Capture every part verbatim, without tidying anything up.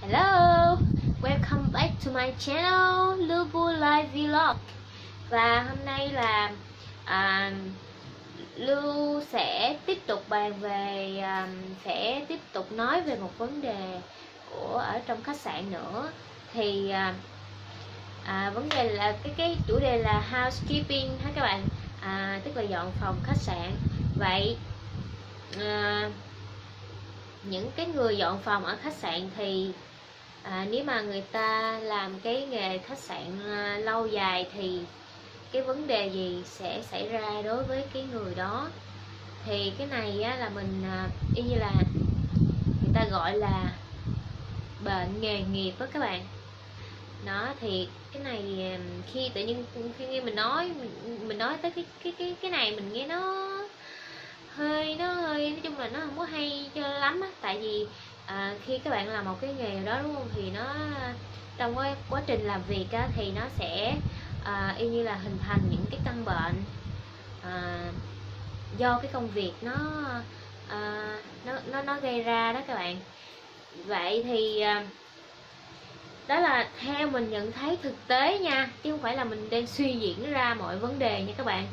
Hello, welcome back to my channel Lubu Live Vlog. Và hôm nay là à, Lưu sẽ tiếp tục bàn về à, sẽ tiếp tục nói về một vấn đề của ở trong khách sạn nữa. Thì à, à, vấn đề là cái cái chủ đề là housekeeping ha các bạn, à, tức là dọn phòng khách sạn. Vậy à, những cái người dọn phòng ở khách sạn thì à, nếu mà người ta làm cái nghề khách sạn à, lâu dài thì cái vấn đề gì sẽ xảy ra đối với cái người đó. Thì cái này á, là mình à, y như là người ta gọi là bệnh nghề nghiệp đó các bạn. Nó thì cái này khi tự nhiên khi mình nói mình, mình nói tới cái cái cái cái này mình nghe nó hơi nó hơi nói chung là nó không có hay cho lắm á. Tại vì à, khi các bạn làm một cái nghề đó đúng không, thì nó trong cái quá trình làm việc á, thì nó sẽ à, y như là hình thành những cái căn bệnh à, do cái công việc nó à, nó nó nó gây ra đó các bạn. Vậy thì à, đó là theo mình nhận thấy thực tế nha, chứ không phải là mình đang suy diễn ra mọi vấn đề nha các bạn.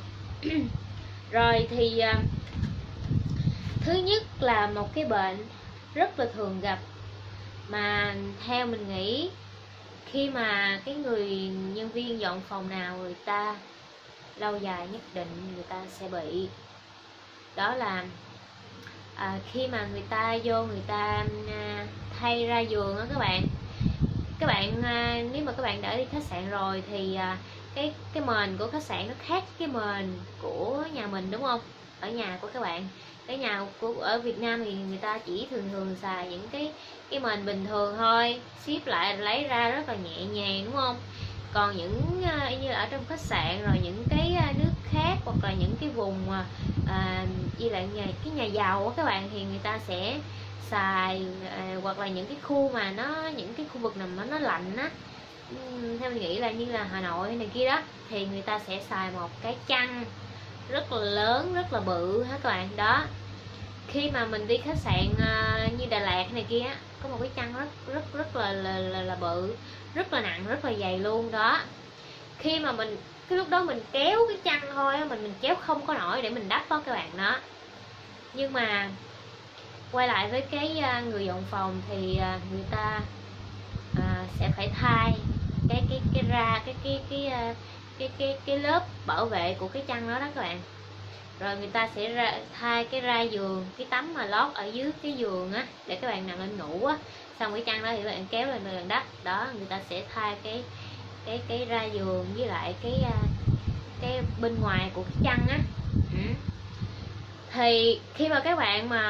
Rồi thì à, thứ nhất là một cái bệnh rất là thường gặp mà theo mình nghĩ khi mà cái người nhân viên dọn phòng nào người ta lâu dài nhất định người ta sẽ bị, đó là à, khi mà người ta vô người ta à, thay ra giường đó các bạn. Các bạn à, nếu mà các bạn đã đi khách sạn rồi thì à, cái cái mền của khách sạn nó khác cái mền của nhà mình đúng không? Ở nhà của các bạn, cái nhà của ở Việt Nam thì người ta chỉ thường thường xài những cái cái mền bình thường thôi, ship lại lấy ra rất là nhẹ nhàng đúng không? Còn những như là ở trong khách sạn rồi những cái nước khác hoặc là những cái vùng mà à, như là nhà cái nhà giàu á các bạn, thì người ta sẽ xài à, hoặc là những cái khu mà nó những cái khu vực nào mà nó lạnh á, theo mình nghĩ là như là Hà Nội này kia đó, thì người ta sẽ xài một cái chăn rất là lớn rất là bự ha các bạn. Đó, khi mà mình đi khách sạn uh, như Đà Lạt này kia có một cái chăn rất rất rất là là, là là bự, rất là nặng, rất là dày luôn đó. Khi mà mình cái lúc đó mình kéo cái chăn thôi mình mình kéo không có nổi để mình đắp đó các bạn. Đó, nhưng mà quay lại với cái uh, người dọn phòng thì uh, người ta uh, sẽ phải thay cái cái cái ra cái cái cái uh, cái cái cái lớp bảo vệ của cái chăn đó đó các bạn. Rồi người ta sẽ ra, thay cái ra giường, cái tấm mà lót ở dưới cái giường á để các bạn nằm lên ngủ á, xong cái chăn đó thì các bạn kéo lên bạn đắp. Đó, người ta sẽ thay cái cái cái ra giường với lại cái cái bên ngoài của cái chăn á. Ừ. Thì khi mà các bạn mà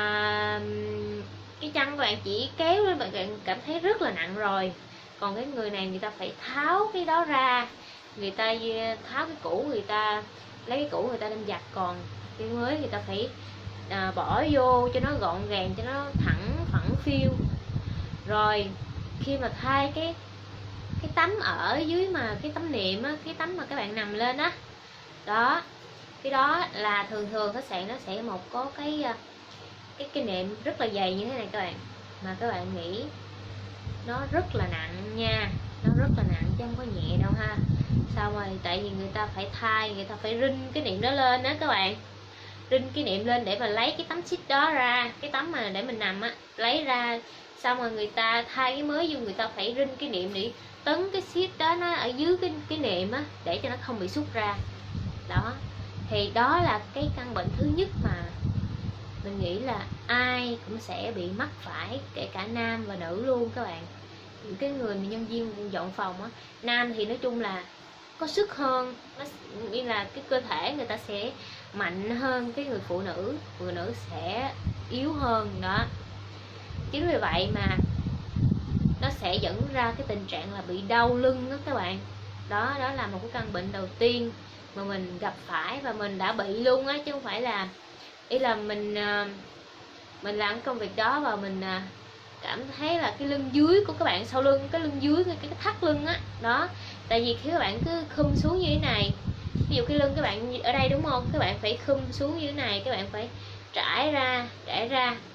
cái chăn các bạn chỉ kéo lên bạn cảm thấy rất là nặng rồi, còn cái người này người ta phải tháo cái đó ra, người ta tháo cái cũ, người ta lấy cái cũ người ta đem giặt, còn cái mới người ta phải à, bỏ vô cho nó gọn gàng, cho nó thẳng phẳng phiu. Rồi khi mà thay cái cái tấm ở dưới mà cái tấm nệm á, cái tấm mà các bạn nằm lên á, đó, cái đó là thường thường khách sạn nó sẽ một có cái cái cái nệm rất là dày như thế này các bạn, mà các bạn nghĩ nó rất là nặng nha, nó rất là nặng chứ không có nhẹ đâu ha. Sao rồi? Tại vì người ta phải thay, người ta phải rinh cái nệm đó lên đó các bạn, rinh cái nệm lên để mà lấy cái tấm sheet đó ra, cái tấm mà để mình nằm á, lấy ra xong rồi người ta thay cái mới vô, người ta phải rinh cái nệm để tấn cái sheet đó nó ở dưới cái cái nệm á để cho nó không bị xúc ra. Đó, thì đó là cái căn bệnh thứ nhất mà mình nghĩ là ai cũng sẽ bị mắc phải, kể cả nam và nữ luôn các bạn. Những cái người mà nhân viên dọn phòng á, nam thì nói chung là có sức hơn, nó như là cái cơ thể người ta sẽ mạnh hơn cái người phụ nữ, phụ nữ sẽ yếu hơn. Đó, chính vì vậy mà nó sẽ dẫn ra cái tình trạng là bị đau lưng đó các bạn. Đó, đó là một cái căn bệnh đầu tiên mà mình gặp phải và mình đã bị luôn á, chứ không phải là ý là mình mình làm công việc đó và mình cảm thấy là cái lưng dưới của các bạn, sau lưng cái lưng dưới cái, cái thắt lưng á. Đó, tại vì khi các bạn cứ khum xuống như thế này, ví dụ cái lưng các bạn ở đây đúng không, các bạn phải khum xuống như thế này, các bạn phải trải ra trải ra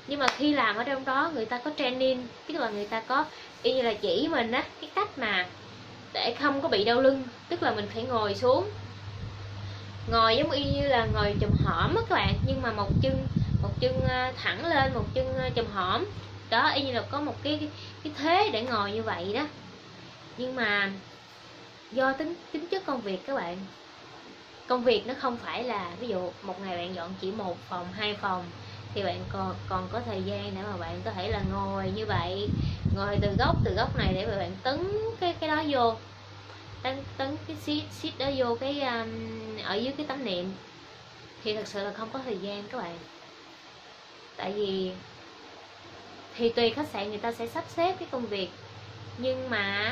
Nhưng mà khi làm ở trong đó người ta có training, tức là người ta có y như là chỉ mình á cái cách mà để không có bị đau lưng. Tức là mình phải ngồi xuống, ngồi giống y như là ngồi chùm hõm á các bạn, nhưng mà một chân một chân thẳng lên, một chân chùm hõm đó, y như là có một cái cái thế để ngồi như vậy đó. Nhưng mà do tính tính chất công việc các bạn, công việc nó không phải là ví dụ một ngày bạn dọn chỉ một phòng hai phòng thì bạn còn còn có thời gian để mà bạn có thể là ngồi như vậy, ngồi từ góc từ góc này để mà bạn tấn cái cái đó vô, tấn tấn cái sheet sheet đó vô cái um, ở dưới cái tấm nệm, thì thật sự là không có thời gian các bạn. Tại vì thì tùy khách sạn người ta sẽ sắp xếp cái công việc, nhưng mà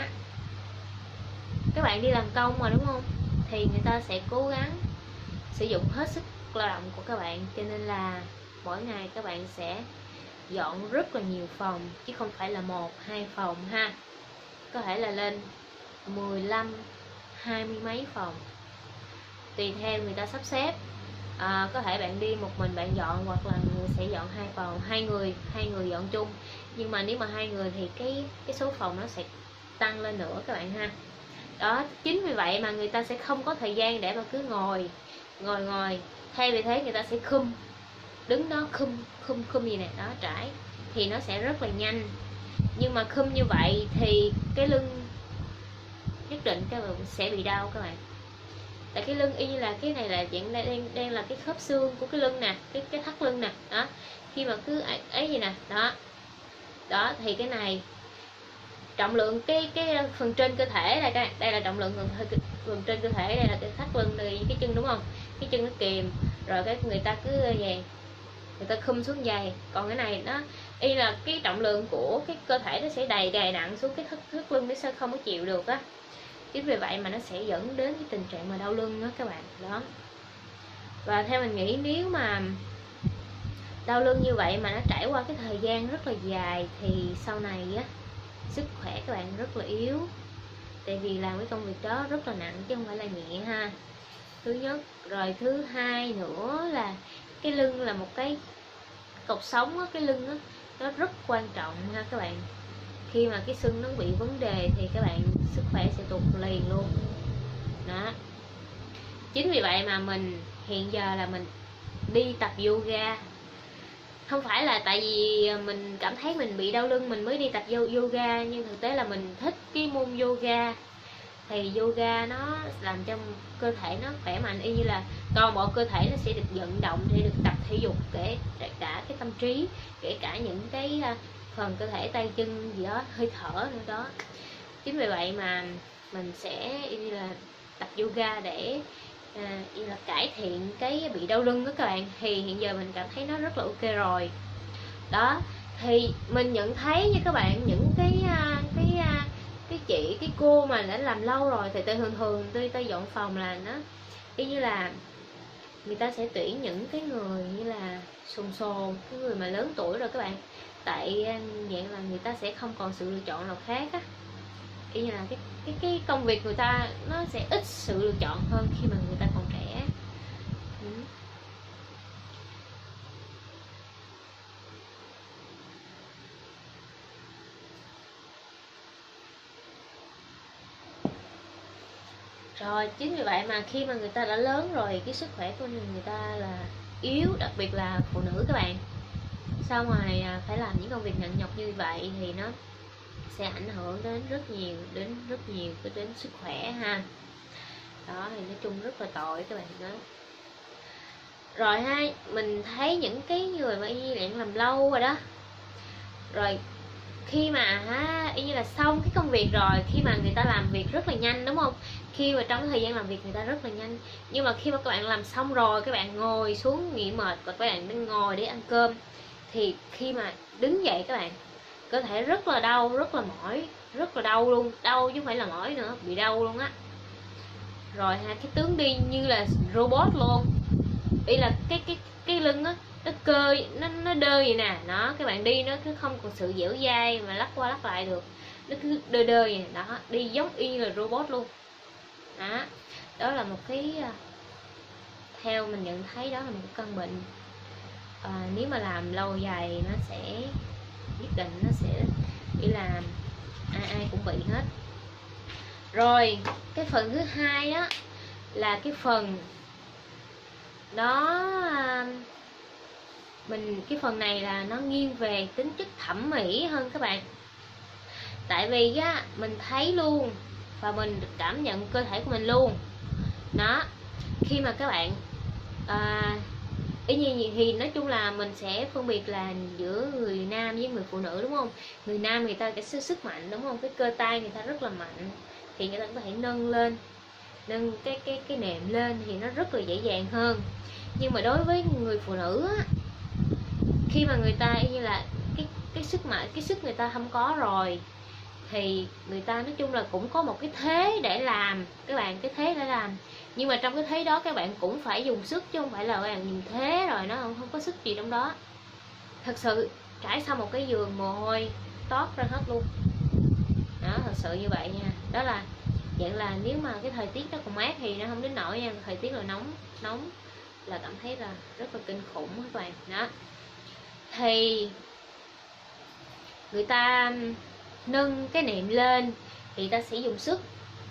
các bạn đi làm công mà đúng không, thì người ta sẽ cố gắng sử dụng hết sức lao động của các bạn, cho nên là mỗi ngày các bạn sẽ dọn rất là nhiều phòng chứ không phải là một hai phòng ha, có thể là lên mười lăm hai mươi mấy phòng tùy theo người ta sắp xếp. À, có thể bạn đi một mình bạn dọn, hoặc là người sẽ dọn hai phòng, hai người hai người dọn chung, nhưng mà nếu mà hai người thì cái cái số phòng nó sẽ tăng lên nữa các bạn ha. Đó, chính vì vậy mà người ta sẽ không có thời gian để mà cứ ngồi ngồi ngồi thay vì thế người ta sẽ khum, đứng đó khum khum khum gì nè đó, trải thì nó sẽ rất là nhanh. Nhưng mà khum như vậy thì cái lưng nhất định các bạn sẽ bị đau các bạn. Tại cái lưng y như là cái này là dạng đang đang là cái khớp xương của cái lưng nè, cái cái thắt lưng nè đó, khi mà cứ ấy, ấy gì nè đó đó thì cái này trọng lượng cái cái phần trên cơ thể đây, đây, đây là trọng lượng phần, phần trên cơ thể, đây là cái thắt lưng, đây cái chân đúng không, cái chân nó kìm rồi cái người ta cứ về người ta khum xuống dày, còn cái này nó y là cái trọng lượng của cái cơ thể nó sẽ đầy đè nặng xuống cái thắt, thắt lưng, nó sẽ không có chịu được á. Chính vì vậy mà nó sẽ dẫn đến cái tình trạng mà đau lưng đó các bạn đó. Và theo mình nghĩ nếu mà đau lưng như vậy mà nó trải qua cái thời gian rất là dài thì sau này á sức khỏe các bạn rất là yếu, tại vì làm cái công việc đó rất là nặng chứ không phải là nhẹ ha. Thứ nhất, rồi thứ hai nữa là cái lưng là một cái cột sống á, cái lưng á nó rất quan trọng ha các bạn. Khi mà cái xương nó bị vấn đề thì các bạn sức khỏe sẽ tụt liền luôn đó. Chính vì vậy mà mình hiện giờ là mình đi tập yoga, không phải là tại vì mình cảm thấy mình bị đau lưng mình mới đi tập yoga, nhưng thực tế là mình thích cái môn yoga. Thì yoga nó làm cho cơ thể nó khỏe mạnh, y như là toàn bộ cơ thể nó sẽ được vận động để được tập thể dục, kể cả cái tâm trí, kể cả những cái phần cơ thể tay chân gì đó, hơi thở nữa đó. Chính vì vậy mà mình sẽ y như là tập yoga để à, y là cải thiện cái bị đau lưng đó các bạn. Thì hiện giờ mình cảm thấy nó rất là ok rồi đó. Thì mình nhận thấy như các bạn, những cái cái cái chị cái cô mà đã làm lâu rồi thì tôi thường thường tôi tôi dọn phòng là nó y như là người ta sẽ tuyển những cái người như là sồn sồn, cái người mà lớn tuổi rồi các bạn. Tại dạng là người ta sẽ không còn sự lựa chọn nào khác á, y như là cái cái cái công việc người ta nó sẽ ít sự lựa chọn hơn khi mà người ta còn trẻ. Ừ. Rồi chính vì vậy mà khi mà người ta đã lớn rồi, cái sức khỏe của người ta là yếu, đặc biệt là phụ nữ các bạn. Sau ngoài phải làm những công việc nặng nhọc như vậy thì nó sẽ ảnh hưởng đến rất nhiều, đến rất nhiều đến sức khỏe ha. Đó thì nói chung rất là tội các bạn đó. Rồi ha, mình thấy những cái người mà y luyện làm lâu rồi đó, rồi khi mà ha, y như là xong cái công việc rồi, khi mà người ta làm việc rất là nhanh đúng không, khi mà trong thời gian làm việc người ta rất là nhanh, nhưng mà khi mà các bạn làm xong rồi các bạn ngồi xuống nghỉ mệt và các bạn đang ngồi để ăn cơm, thì khi mà đứng dậy các bạn cơ thể rất là đau, rất là mỏi, rất là đau luôn, đau chứ không phải là mỏi nữa, bị đau luôn á. Rồi ha, cái tướng đi như là robot luôn, ý là cái cái cái lưng á nó cơ nó nó đơ vậy nè, nó các bạn đi nó cứ không còn sự dẻo dai mà lắc qua lắc lại được, nó cứ đơ đơ vậy đó, đi giống y là robot luôn đó. Đó là một cái theo mình nhận thấy đó là một căn bệnh à, nếu mà làm lâu dài nó sẽ nhất định nó sẽ đi làm, ai ai cũng bị hết. Rồi cái phần thứ hai đó là cái phần đó, mình cái phần này là nó nghiêng về tính chất thẩm mỹ hơn các bạn. Tại vì á mình thấy luôn và mình cảm nhận cơ thể của mình luôn đó, khi mà các bạn à, ý như thì nói chung là mình sẽ phân biệt là giữa người nam với người phụ nữ, đúng không? Người nam người ta cái sức sức mạnh, đúng không? Cái cơ tay người ta rất là mạnh thì người ta có thể nâng lên, nâng cái cái cái nệm lên thì nó rất là dễ dàng hơn. Nhưng mà đối với người phụ nữ á, khi mà người ta như là cái cái sức mạnh, cái sức người ta không có rồi thì người ta nói chung là cũng có một cái thế để làm các bạn, cái thế để làm, nhưng mà trong cái thế đó các bạn cũng phải dùng sức, chứ không phải là các bạn nhìn thế rồi nó không, không có sức gì trong đó. Thật sự trải xong một cái giường mồ hôi tót ra hết luôn đó, thật sự như vậy nha. Đó là dạng là nếu mà cái thời tiết nó còn mát thì nó không đến nỗi nha, thời tiết là nóng nóng là cảm thấy là rất là kinh khủng các bạn đó. Thì người ta nâng cái nệm lên thì ta sẽ dùng sức,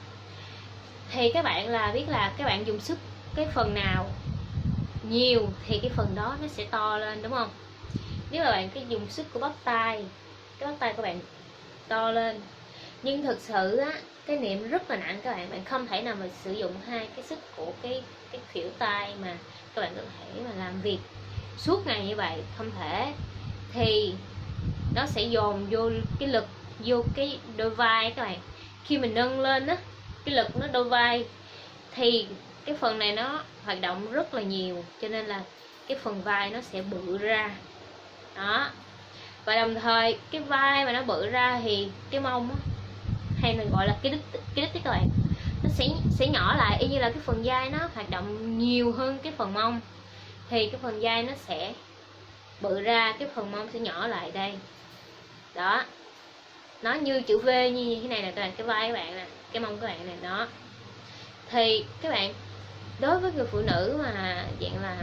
thì các bạn là biết là các bạn dùng sức cái phần nào nhiều thì cái phần đó nó sẽ to lên, đúng không? Nếu mà bạn cái dùng sức của bắp tay, cái bắp tay của bạn to lên, nhưng thực sự á cái nệm rất là nặng các bạn, bạn không thể nào mà sử dụng hai cái sức của cái cái khuỷu tay mà các bạn có thể mà làm việc suốt ngày như vậy, không thể. Thì nó sẽ dồn vô cái lực vô cái đôi vai các bạn. Khi mình nâng lên á, cái lực nó đôi vai thì cái phần này nó hoạt động rất là nhiều, cho nên là cái phần vai nó sẽ bự ra đó. Và đồng thời cái vai mà nó bự ra thì cái mông á, hay mình gọi là cái đít, cái đít các bạn, nó sẽ sẽ nhỏ lại, y như là cái phần vai nó hoạt động nhiều hơn cái phần mông thì cái phần vai nó sẽ bự ra, cái phần mông sẽ nhỏ lại đây đó. Nó như chữ V như thế này nè các bạn, cái vai các bạn nè, cái mông các bạn này đó. Thì các bạn đối với người phụ nữ mà dạng là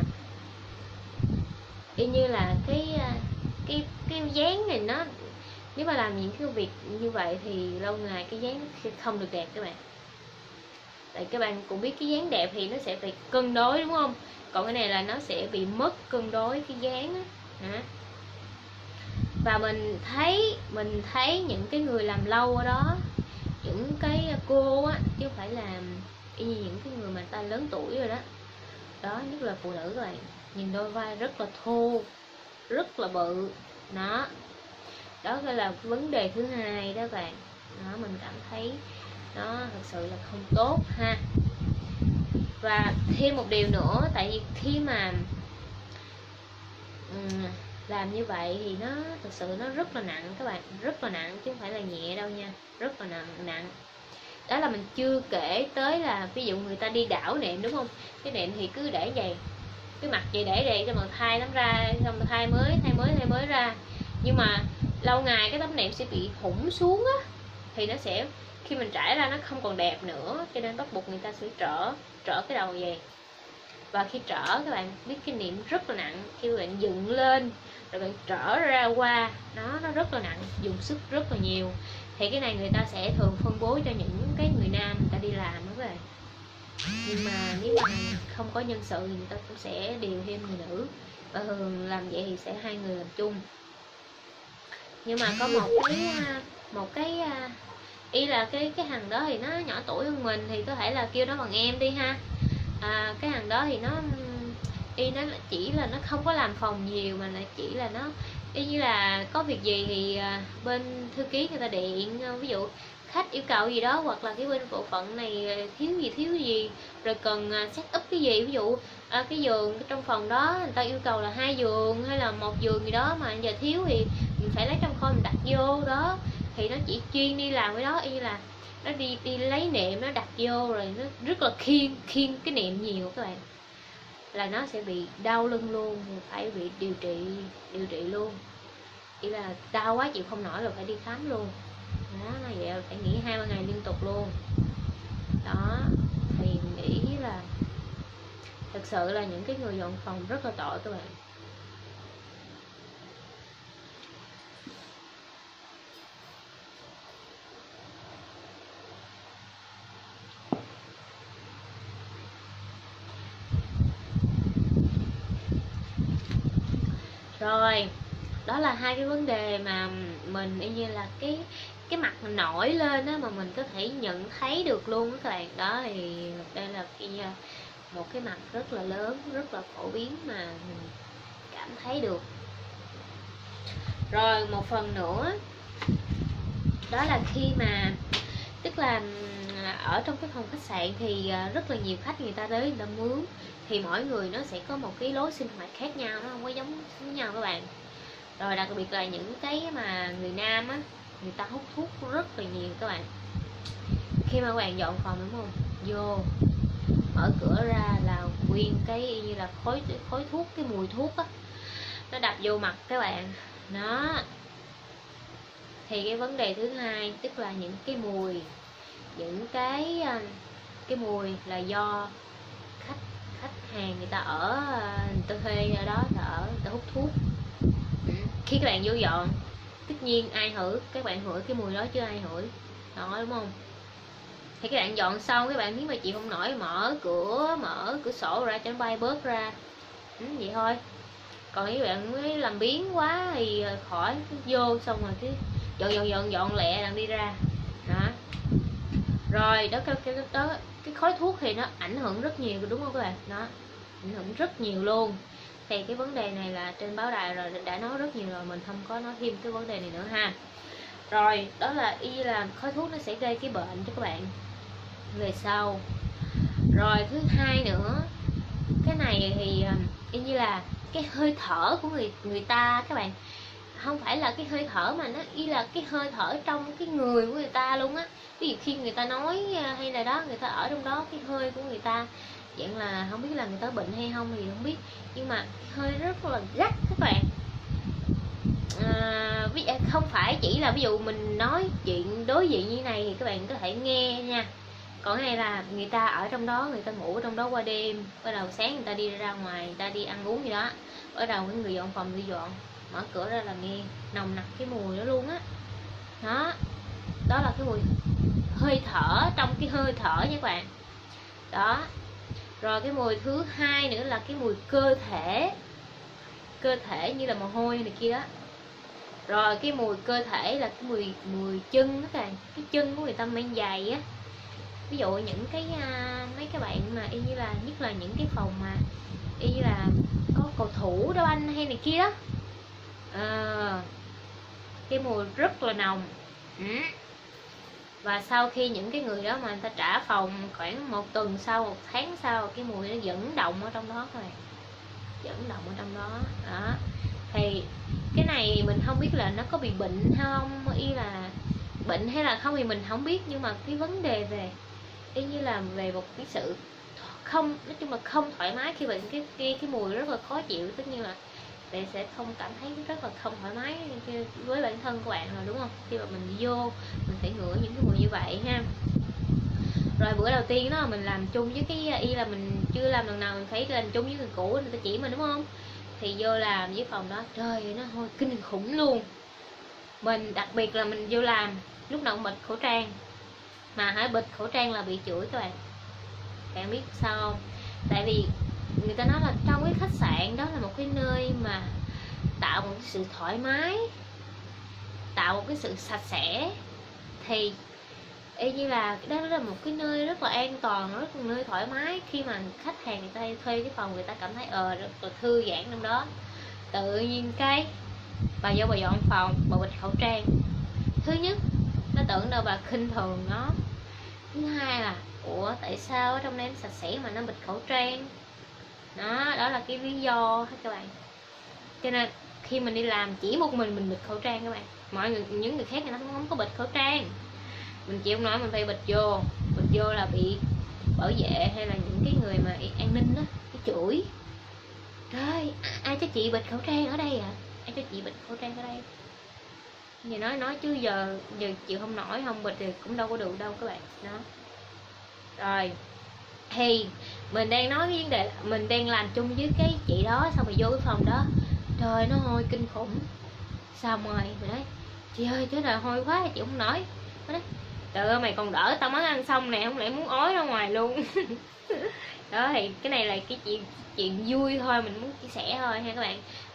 y như là cái cái cái dáng này, nó nếu mà làm những cái việc như vậy thì lâu ngày cái dáng không được đẹp các bạn. Tại các bạn cũng biết cái dáng đẹp thì nó sẽ phải cân đối, đúng không? Còn cái này là nó sẽ bị mất cân đối cái dáng đó. Và mình thấy mình thấy những cái người làm lâu ở đó, những cái cô á, chứ không phải là y như những cái người mà ta lớn tuổi rồi đó đó, nhất là phụ nữ các bạn, nhìn đôi vai rất là thô, rất là bự đó. Đó là vấn đề thứ hai đó bạn đó, mình cảm thấy nó thật sự là không tốt ha. Và thêm một điều nữa, tại vì khi mà um, làm như vậy thì nó thật sự nó rất là nặng các bạn, rất là nặng chứ không phải là nhẹ đâu nha, rất là nặng nặng. Đó là mình chưa kể tới là ví dụ người ta đi đảo nệm, đúng không? Cái nệm thì cứ để vậy, cái mặt vậy để vậy cho mà thay nó ra, xong rồi thay mới thay mới thay mới ra, nhưng mà lâu ngày cái tấm nệm sẽ bị thủng xuống á, thì nó sẽ khi mình trải ra nó không còn đẹp nữa, cho nên bắt buộc người ta sẽ trở trở cái đầu về. Và khi trở các bạn biết cái nệm rất là nặng, khi bạn dựng lên rồi bạn trở ra qua nó nó rất là nặng, dùng sức rất là nhiều. Thì cái này người ta sẽ thường phân bố cho những cái người nam người ta đi làm đó các bạn. Nhưng mà nếu mà không có nhân sự thì người ta cũng sẽ điều thêm người nữ, và thường làm vậy thì sẽ hai người làm chung. Nhưng mà có một cái một cái y là cái cái thằng đó thì nó nhỏ tuổi hơn mình thì có thể là kêu nó bằng em đi ha. À, cái thằng đó thì nó y nó chỉ là nó không có làm phòng nhiều, mà lại chỉ là nó y như là có việc gì thì bên thư ký người ta điện, ví dụ khách yêu cầu gì đó, hoặc là cái bên bộ phận này thiếu gì thiếu gì rồi cần set up cái gì, ví dụ à, cái giường trong phòng đó người ta yêu cầu là hai giường hay là một giường gì đó mà giờ thiếu thì mình phải lấy trong kho mình đặt vô đó, thì nó chỉ chuyên đi làm cái đó, y như là nó đi đi lấy nệm nó đặt vô, rồi nó rất là khiêng khiêng cái nệm nhiều các bạn, là nó sẽ bị đau lưng luôn, phải bị điều trị điều trị luôn, chỉ là đau quá chịu không nổi rồi phải đi khám luôn đó, là vậy, phải nghỉ hai ba ngày liên tục luôn đó. Thì nghĩ là thật sự là những cái người dọn phòng rất là tội các bạn, Rồi đó là hai cái vấn đề mà mình y như là cái cái mặt mình nổi lên á, mà mình có thể nhận thấy được luôn các bạn. Đó thì đây là cái một cái mặt rất là lớn, rất là phổ biến mà mình cảm thấy được. Rồi một phần nữa đó là khi mà tức là ở trong cái phòng khách sạn thì rất là nhiều khách người ta tới người ta mướn, thì mỗi người nó sẽ có một cái lối sinh hoạt khác nhau, nó không có giống với nhau các bạn. Rồi đặc biệt là những cái mà người nam á, người ta hút thuốc rất là nhiều các bạn. Khi mà các bạn dọn phòng đúng không, vô mở cửa ra là nguyên cái như là khói khói thuốc, cái mùi thuốc á nó đập vô mặt các bạn. Nó thì cái vấn đề thứ hai tức là những cái mùi, những cái cái mùi là do khách khách hàng người ta ở, người ta thuê ở đó, người ta ở, người ta hút thuốc. Khi các bạn vô dọn, tất nhiên ai hửi, các bạn hửi cái mùi đó chứ ai hửi đó, đúng không? Thì các bạn dọn xong các bạn nếu mà chịu không nổi, mở cửa mở cửa sổ ra cho nó bay bớt ra, ừ, vậy thôi. Còn nếu bạn mới làm biến quá thì khỏi, vô xong rồi cái dọn dọn dọn dọn lẹ đang đi ra đó. Rồi đó cái, cái đó cái khói thuốc thì nó ảnh hưởng rất nhiều đúng không các bạn? Nó ảnh hưởng rất nhiều luôn. Thì cái vấn đề này là trên báo đài rồi, đã nói rất nhiều rồi, mình không có nói thêm cái vấn đề này nữa ha. Rồi đó là y là khói thuốc nó sẽ gây cái bệnh cho các bạn về sau. Rồi thứ hai nữa, cái này thì y như là cái hơi thở của người người ta các bạn, không phải là cái hơi thở mà nó y là cái hơi thở trong cái người của người ta luôn á. Ví dụ khi người ta nói hay là đó, người ta ở trong đó, cái hơi của người ta dạng là không biết là người ta bệnh hay không thì không biết, nhưng mà hơi rất là gắt các bạn. À, ví, không phải chỉ là ví dụ mình nói chuyện đối diện như này thì các bạn có thể nghe nha, còn cái này là người ta ở trong đó, người ta ngủ ở trong đó qua đêm, bắt đầu sáng người ta đi ra ngoài, người ta đi ăn uống gì đó, bắt đầu cái người dọn phòng đi dọn, mở cửa ra là nghe nồng nặc cái mùi đó luôn á. Đó, đó là cái mùi hơi thở, trong cái hơi thở nha các bạn. Đó. Rồi cái mùi thứ hai nữa là cái mùi cơ thể, cơ thể như là mồ hôi này kia đó. Rồi cái mùi cơ thể là cái mùi mùi chân các bạn, cái chân của người ta mang giày á. Ví dụ những cái uh, mấy cái bạn mà y như là, nhất là những cái phòng mà y như là có cầu thủ đá banh hay này kia đó, à, cái mùi rất là nồng. ừ. Và sau khi những cái người đó mà người ta trả phòng khoảng một tuần sau, một tháng sau, cái mùi nó vẫn động ở trong đó thôi, vẫn động ở trong đó. Đó thì cái này mình không biết là nó có bị bệnh hay không, y là bệnh hay là không thì mình không biết, nhưng mà cái vấn đề về y như là về một cái sự không, nói chung là không thoải mái khi bệnh cái cái cái mùi rất là khó chịu, tất nhiên là bạn sẽ không cảm thấy rất là không thoải mái với bản thân của bạn rồi, đúng không? Khi mà mình vô mình phải ngửi những cái mùi như vậy ha. Rồi bữa đầu tiên đó mình làm chung với cái y là mình chưa làm lần nào, mình phải làm chung với người cũ, người ta chỉ mình đúng không? Thì vô làm với phòng đó, trời nó thôi kinh khủng luôn. Mình đặc biệt là mình vô làm lúc nào cũng bịt khẩu trang, mà hãy bịt khẩu trang là bị chửi các bạn. Bạn biết sao không? Tại vì người ta nói là trong cái khách sạn đó là một cái nơi mà tạo một cái sự thoải mái, tạo một cái sự sạch sẽ, thì y như là đó là một cái nơi rất là an toàn, rất là nơi thoải mái. Khi mà khách hàng người ta thuê cái phòng, người ta cảm thấy ờ rất là thư giãn trong đó. Tự nhiên cái bà vô bà dọn phòng, bà bịt khẩu trang, thứ nhất nó tưởng đâu bà khinh thường nó, thứ hai là ủa tại sao ở trong đây sạch sẽ mà nó bịt khẩu trang. Đó, đó là cái lý do hết các bạn. Cho nên khi mình đi làm chỉ một mình mình bịt khẩu trang các bạn, mọi người những người khác người ta không có bịt khẩu trang. Mình chịu không nói mình phải bịt vô, bịt vô là bị bảo vệ hay là những cái người mà an ninh đó cái chửi, trời ai cho chị bịt khẩu trang ở đây à, ai cho chị bịt khẩu trang ở đây. Giờ nói nói chứ giờ giờ chịu không nổi, không bịt thì cũng đâu có được đâu các bạn. Đó rồi thì mình đang nói cái vấn đề, mình đang làm chung với cái chị đó, xong rồi vô cái phòng đó, trời nó hôi kinh khủng. Xong rồi mình nói chị ơi chứ là hôi quá chị không nổi. Nó nói trời ơi mày còn đỡ tao mới ăn xong nè, không lẽ muốn ói ra ngoài luôn. Đó thì cái này là cái chuyện chuyện vui thôi, mình muốn chia sẻ thôi ha các bạn.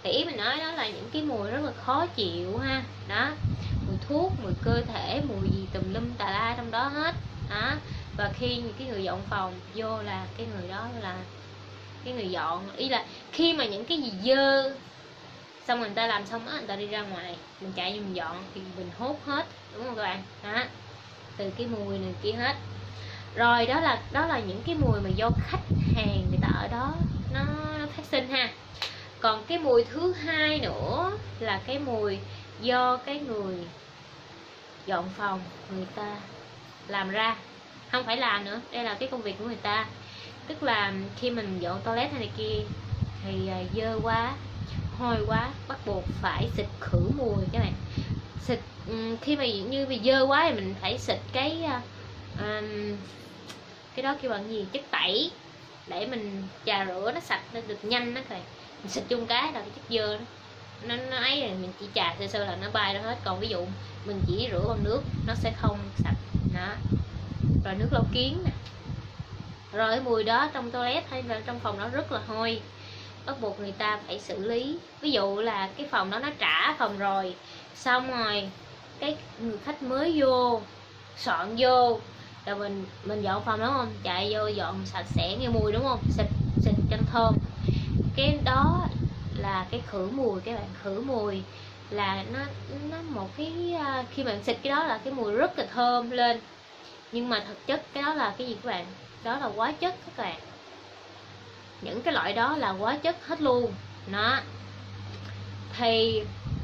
thì ý mình nói đó là những cái mùi rất là khó chịu ha. Đó, mùi thuốc, mùi cơ thể, mùi gì tùm lum tà la trong đó hết đó. Và khi những cái người dọn phòng vô là cái người đó là cái người dọn, ý là khi mà những cái gì dơ xong người ta làm xong á, người ta đi ra ngoài, mình chạy vô mình dọn thì mình hốt hết, đúng không các bạn? Đó, từ cái mùi này kia hết. Rồi đó là đó là những cái mùi mà do khách hàng người ta ở đó nó, nó phát sinh ha. Còn cái mùi thứ hai nữa là cái mùi do cái người dọn phòng người ta làm ra, không phải làm nữa, đây là cái công việc của người ta. Tức là khi mình dọn toilet hay này kia thì dơ quá, hôi quá, bắt buộc phải xịt khử mùi các bạn. Xịt khi mà như bị dơ quá thì mình phải xịt cái um, cái đó kêu bằng gì, chất tẩy để mình chà rửa nó sạch, nó được nhanh đó các bạn. Mình xịt chung cái là cái chất dơ đó nó, nó ấy rồi mình chỉ chà sơ sơ là nó bay ra hết. Còn ví dụ mình chỉ rửa bằng nước nó sẽ không sạch đó. Rồi nước lau kiến nè, rồi cái mùi đó trong toilet hay là trong phòng đó rất là hôi, bắt buộc người ta phải xử lý. Ví dụ là cái phòng đó nó trả phòng rồi, xong rồi cái người khách mới vô soạn vô là mình mình dọn phòng đúng không, chạy vô dọn sạch sẽ nghe mùi đúng không, xịt xịt cho thơm. Cái đó là cái khử mùi các bạn. Khử mùi là nó nó một cái khi mà xịt cái đó là cái mùi rất là thơm lên, nhưng mà thực chất cái đó là cái gì các bạn? Đó là hóa chất các bạn. Những cái loại đó là hóa chất hết luôn nó. Thì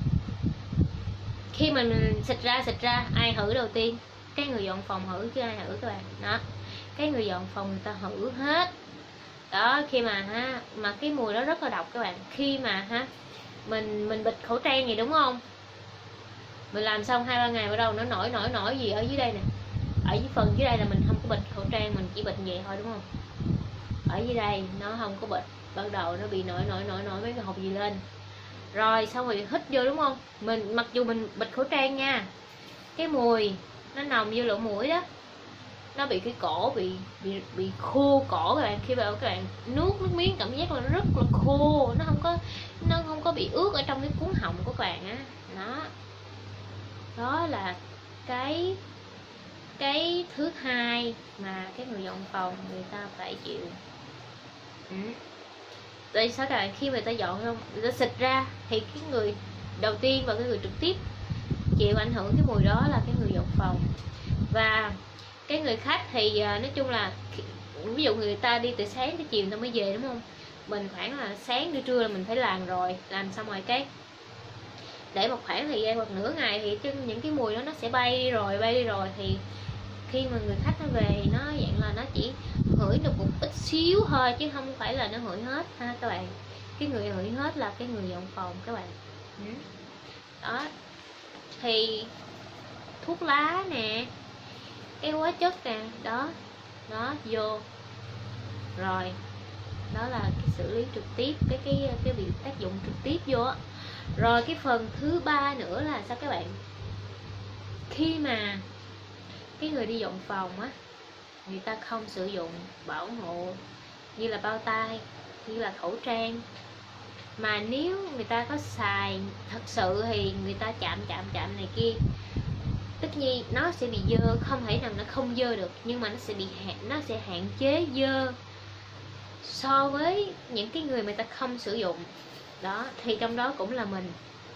khi mình xịt ra xịt ra ai hử đầu tiên? Cái người dọn phòng hử chứ ai hử các bạn. Đó, cái người dọn phòng người ta hử hết đó. Khi mà ha, mà cái mùi đó rất là độc các bạn. Khi mà ha mình mình bịt khẩu trang gì đúng không, mình làm xong hai ba ngày bắt đầu nó nổi nổi nổi gì ở dưới đây nè, ở dưới phần dưới đây là mình không có bịt khẩu trang, mình chỉ bịt vậy thôi đúng không. Ở dưới đây nó không có bịt, bắt đầu nó bị nổi nổi nổi nổi mấy cái hột gì lên. Rồi xong rồi hít vô đúng không, mình mặc dù mình bịt khẩu trang nha, cái mùi nó nồng vô lỗ mũi đó, nó bị cái cổ bị bị bị khô cổ các bạn. Khi mà các bạn nuốt nước miếng cảm giác là nó rất là khô, nó không có nó không có bị ướt ở trong cái cuống họng của các bạn á. Đó, đó là cái cái thứ hai mà cái người dọn phòng người ta phải chịu. ừ. Tại sao các bạn, khi người ta dọn không, người ta xịt ra thì cái người đầu tiên và cái người trực tiếp chịu ảnh hưởng cái mùi đó là cái người dọn phòng. Và cái người khách thì nói chung là ví dụ người ta đi từ sáng tới chiều người ta mới về đúng không, mình khoảng là sáng tới trưa là mình phải làm rồi, làm xong rồi cái để một khoảng thời gian hoặc nửa ngày thì chân những cái mùi đó nó sẽ bay đi rồi bay đi rồi thì khi mà người khách nó về nó dạng là nó chỉ hửi được một ít xíu thôi chứ không phải là nó hửi hết ha các bạn. Cái người hửi hết là cái người dọn phòng các bạn. Đó, thì thuốc lá nè, cái hóa chất nè, đó nó vô rồi, đó là cái xử lý trực tiếp, cái cái cái việc tác dụng trực tiếp vô á. Rồi cái phần thứ ba nữa là sao các bạn? Khi mà cái người đi dọn phòng á, người ta không sử dụng bảo hộ như là bao tay, như là khẩu trang, mà nếu người ta có xài thật sự thì người ta chạm chạm chạm này kia, tất nhiên nó sẽ bị dơ, không thể nào nó không dơ được, nhưng mà nó sẽ bị hạn nó sẽ hạn chế dơ so với những cái người mà người ta không sử dụng. Đó, thì trong đó cũng là mình.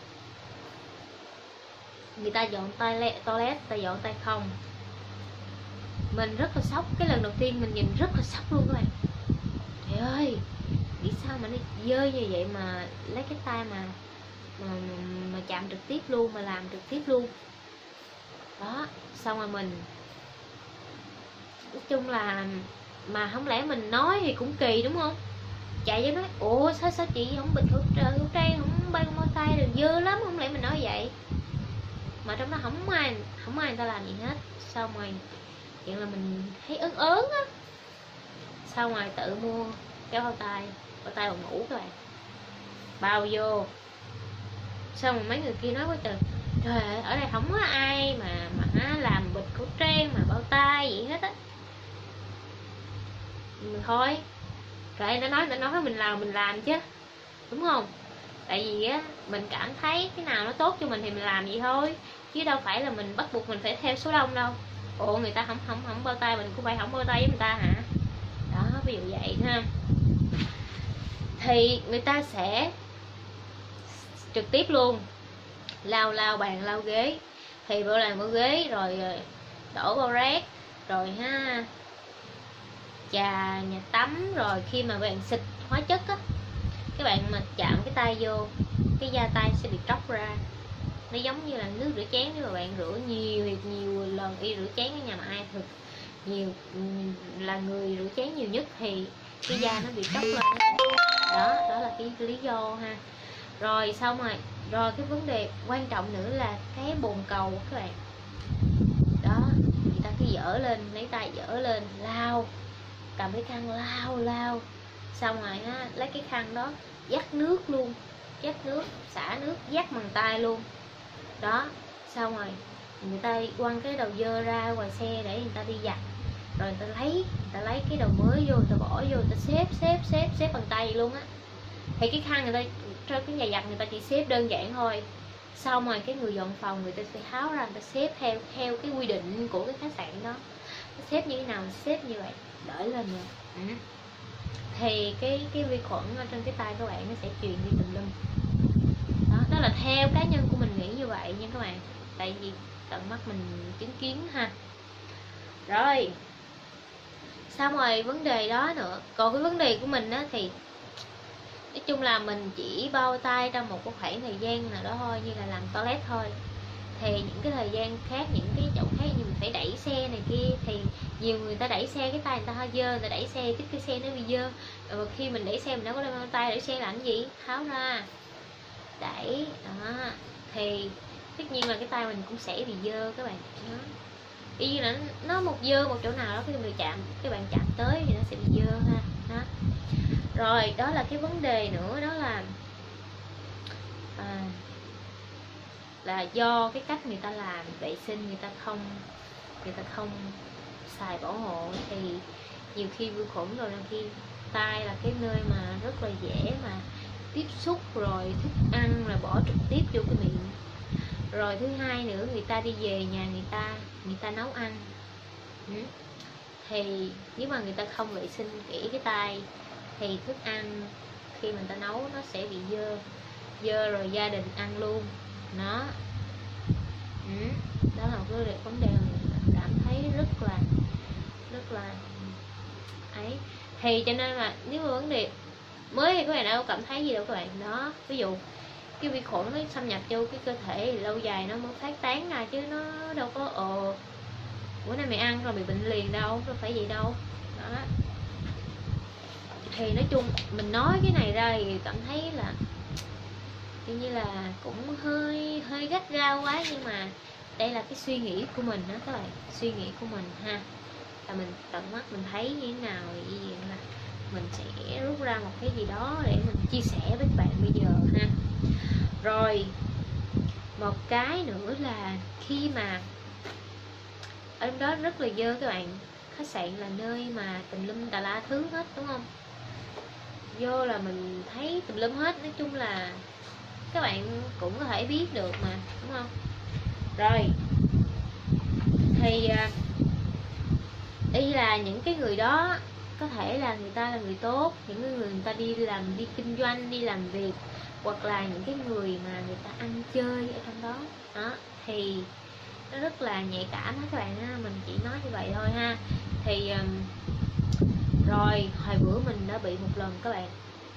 Người ta dọn toilet, toilet người ta dọn tay không, mình rất là sốc. Cái lần đầu tiên mình nhìn rất là sốc luôn các bạn. Trời ơi, nghĩ sao mà nó dơ như vậy mà lấy cái tay mà mà, mà chạm trực tiếp luôn, mà làm trực tiếp luôn. Đó, xong rồi mình nói chung là mà không lẽ mình nói thì cũng kỳ đúng không, chạy vô nói ủa sao sao chị không bịt khẩu trang, khẩu trang không bay môi tay được dơ lắm, không lẽ mình nói vậy. Mà trong đó không ai không ai người ta làm gì hết. Xong rồi chuyện là mình thấy ớn ớn á, xong rồi tự mua cái bao tay bao tay bằng ngủ các bạn, bao vô. Xong rồi mấy người kia nói với trời trời ơi, ở đây không có ai mà mà làm bịt khẩu trang mà bao tay gì hết á. Thôi kệ, nó nói nó nói mình làm mình làm chứ, đúng không? Tại vì á mình cảm thấy cái nào nó tốt cho mình thì mình làm vậy thôi, chứ đâu phải là mình bắt buộc mình phải theo số đông đâu. Ủa người ta không không không bao tay mình cũng phải không bao tay với người ta hả? Đó, ví dụ vậy ha. Thì người ta sẽ trực tiếp luôn lau lau bàn lau ghế, thì bữa làm bộ ghế rồi đổ bao rác rồi ha, chà nhà tắm. Rồi khi mà bạn xịt hóa chất á, các bạn mà chạm cái tay vô, cái da tay sẽ bị tróc ra. Nó giống như là nước rửa chén, nếu mà bạn rửa nhiều nhiều lần đi rửa chén ở nhà mà ai thực nhiều là người rửa chén nhiều nhất thì cái da nó bị tróc lên. Đó, đó là cái lý do ha. Rồi xong rồi, rồi cái vấn đề quan trọng nữa là cái bồn cầu các bạn. Đó, người ta cứ dở lên, lấy tay dở lên, lau, cầm cái khăn lau lau, xong rồi á, lấy cái khăn đó dắt nước luôn, dắt nước, xả nước, dắt bằng tay luôn. Đó, xong rồi người ta quăng cái đầu dơ ra ngoài xe để người ta đi giặt, rồi người ta lấy, người ta lấy cái đầu mới vô, người ta bỏ vô, người ta xếp xếp xếp xếp bằng tay luôn á. Thì cái khăn người ta cho cái nhà giặt người ta chỉ xếp đơn giản thôi, xong rồi cái người dọn phòng người ta sẽ tháo ra, người ta xếp theo theo cái quy định của cái khách sạn đó, xếp như thế nào xếp như vậy, đỡ lên rồi. Ừ. Thì cái cái vi khuẩn ở trên cái tay các bạn nó sẽ truyền đi tùm lum. Đó, đó là theo cá nhân của mình nghĩ như vậy nha các bạn, tại vì tận mắt mình chứng kiến ha. Rồi xong rồi vấn đề đó nữa, còn cái vấn đề của mình á thì nói chung là mình chỉ bao tay trong một cái khoảng thời gian nào đó thôi, như là làm toilet thôi. Thì những cái thời gian khác, những cái chỗ khác như mình phải đẩy xe này kia, thì nhiều người ta đẩy xe cái tay người ta hơi dơ, người ta đẩy xe cái, cái xe nó bị dơ. Rồi khi mình đẩy xe mình đâu có đem tay đẩy xe làm cái gì, tháo ra đẩy đó, thì tất nhiên là cái tay mình cũng sẽ bị dơ các bạn. Đó, y như là nó một dơ một chỗ nào đó, cái người chạm, cái bạn chạm tới thì nó sẽ bị dơ ha. Đó. Rồi đó là cái vấn đề nữa, đó là à, là do cái cách người ta làm vệ sinh, người ta không người ta không xài bảo hộ, thì nhiều khi vi khuẩn, rồi khi tay là cái nơi mà rất là dễ mà tiếp xúc rồi thức ăn là bỏ trực tiếp vô cái miệng. Rồi thứ hai nữa, người ta đi về nhà người ta, người ta nấu ăn, ừ. thì nếu mà người ta không vệ sinh kỹ cái tay thì thức ăn khi mình ta nấu nó sẽ bị dơ, dơ rồi gia đình ăn luôn. Nó ừ. Đó là một cái vấn đề mình cảm thấy rất là rất là ấy. Thì cho nên là nếu mà vấn đề mới thì các bạn đâu cảm thấy gì đâu các bạn. Đó, ví dụ cái vi khuẩn nó xâm nhập vô cái cơ thể thì lâu dài nó mới phát tán ra, chứ nó đâu có ờ bữa nay mày ăn rồi bị bệnh liền đâu, đâu phải vậy đâu. Đó, thì nói chung mình nói cái này ra thì cảm thấy là kiểu như là cũng hơi hơi gắt gao quá, nhưng mà đây là cái suy nghĩ của mình đó các bạn, suy nghĩ của mình ha, là mình tận mắt mình thấy như thế nào thì là mình sẽ rút ra một cái gì đó để mình chia sẻ với các bạn bây giờ ha. Rồi một cái nữa là khi mà ở đó rất là dơ các bạn, khách sạn là nơi mà tùm lum tà la thứ hết đúng không, vô là mình thấy tùm lum hết. Nói chung là các bạn cũng có thể biết được mà đúng không. Rồi thì đây là những cái người đó có thể là người ta là người tốt, những người người ta đi làm, đi kinh doanh, đi làm việc, hoặc là những cái người mà người ta ăn chơi ở trong đó. Đó thì nó rất là nhạy cảm đó các bạn ha. Mình chỉ nói như vậy thôi ha. Thì rồi hồi bữa mình đã bị một lần các bạn,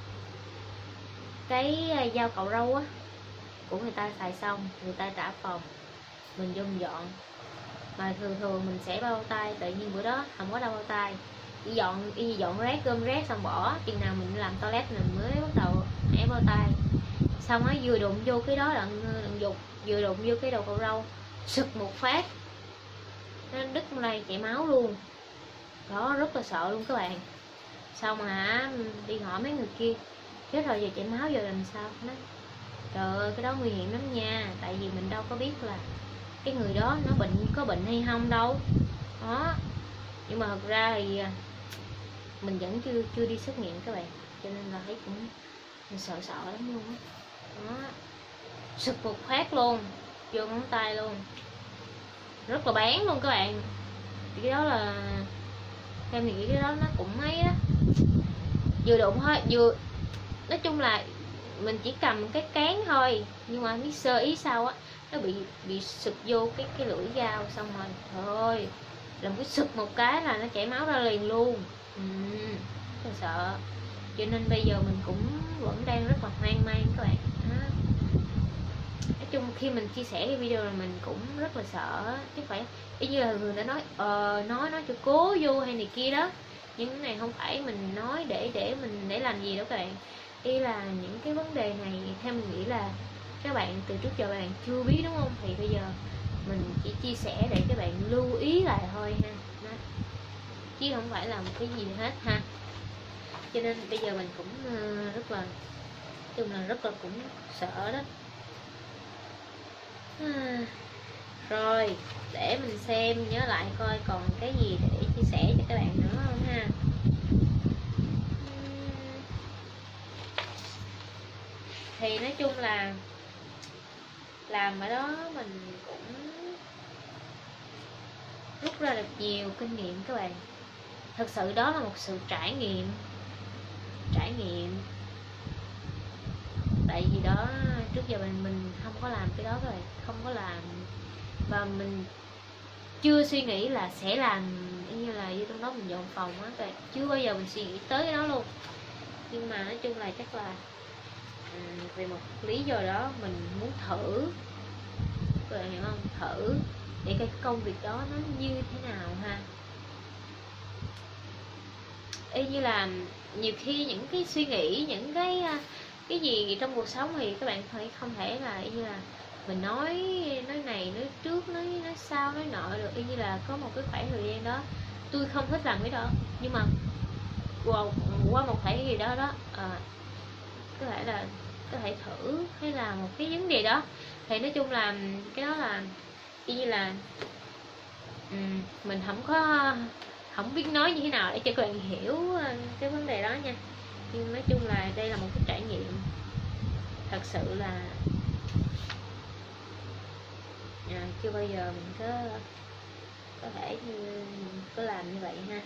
cái dao cạo râu á của người ta xài xong, người ta trả phòng, mình vô mình dọn. Mà thường thường mình sẽ bao tay, tự nhiên bữa đó không có đâu bao tay, chỉ dọn y dọn rác, gom rác xong bỏ, chừng nào mình làm toilet mình mới bắt đầu ép bao tay. Xong á vừa đụng vô cái đó đặng đặng dục, vừa đụng vô cái đầu cạo râu, sực một phát nó đứt này chảy máu luôn. Đó, rất là sợ luôn các bạn. Xong mà đi hỏi mấy người kia, chết rồi giờ chảy máu giờ làm sao. Nói trời ơi cái đó nguy hiểm lắm nha, tại vì mình đâu có biết là cái người đó nó bệnh, có bệnh hay không đâu. Đó, nhưng mà thật ra thì mình vẫn chưa chưa đi xét nghiệm các bạn, cho nên là thấy cũng mình sợ sợ lắm luôn á. đó, sực một phát luôn vô ngón tay luôn, rất là bán luôn các bạn. Thì cái đó là em nghĩ cái đó nó cũng mấy đó, vừa đụng thôi, vừa nói chung là mình chỉ cầm cái cán thôi, nhưng mà biết sơ ý sao á, nó bị bị sực vô cái cái lưỡi dao, xong rồi thôi làm cái sực một cái là nó chảy máu ra liền luôn. Ừ, rất là sợ, cho nên bây giờ mình cũng vẫn đang rất là hoang mang các bạn. Đó. Nói chung khi mình chia sẻ cái video này mình cũng rất là sợ, chứ phải y như là người đã nói ờ nói nói cho cố vô hay này kia đó, nhưng cái này không phải mình nói để để mình để làm gì đâu các bạn. Y là những cái vấn đề này theo mình nghĩ là các bạn từ trước giờ bạn chưa biết đúng không, thì bây giờ mình chỉ chia sẻ để các bạn lưu ý lại thôi ha. Đó. Chứ không phải là một cái gì hết ha. Cho nên bây giờ mình cũng rất là chung là rất là cũng sợ đó. À, rồi để mình xem nhớ lại coi còn cái gì để chia sẻ cho các bạn nữa không ha. Thì nói chung là làm ở đó mình cũng rút ra được nhiều kinh nghiệm các bạn. Thật sự đó là một sự trải nghiệm trải nghiệm tại vì đó trước giờ mình mình không có làm cái đó các bạn, không có làm, và mình chưa suy nghĩ là sẽ làm như là như trong đó mình dọn phòng á các bạn, chưa bao giờ mình suy nghĩ tới cái đó luôn. Nhưng mà nói chung là chắc là à, vì một lý do đó mình muốn thử, các bạn hiểu không, thử để cái công việc đó nó như thế nào ha. Y như là nhiều khi những cái suy nghĩ, những cái cái gì trong cuộc sống thì các bạn phải không thể là y như là mình nói nói này nói trước nói nói sau nói nọ được. Y như là có một cái khoảng thời gian đó tôi không thích làm cái đó, nhưng mà wow, qua một khoảng gì đó đó à, có thể là có thể thử hay là một cái vấn đề đó, thì nói chung là cái đó là y như là um, mình không có không biết nói như thế nào để cho các bạn hiểu cái vấn đề đó nha. Nhưng nói chung là đây là một cái trải nghiệm thật sự là à, chưa bao giờ mình có có thể như có làm như vậy ha.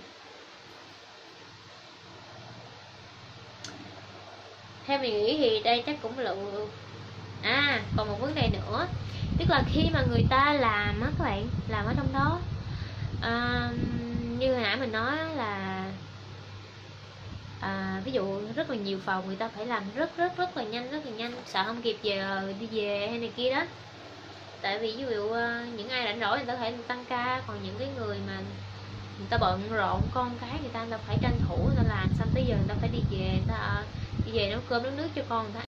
Theo mình nghĩ thì đây chắc cũng là à còn một vấn đề nữa, tức là khi mà người ta làm á các bạn, làm ở trong đó à, như hồi nãy mình nói là à, ví dụ rất là nhiều phòng, người ta phải làm rất rất rất là nhanh rất là nhanh, sợ không kịp giờ đi về hay này kia đó. Tại vì ví dụ những ai rảnh rỗi người ta có thể tăng ca, còn những cái người mà người ta bận rộn con cái người ta, người ta phải tranh thủ người ta làm xong tới giờ người ta phải đi về, người ta đi về nấu cơm nấu nước cho con người ta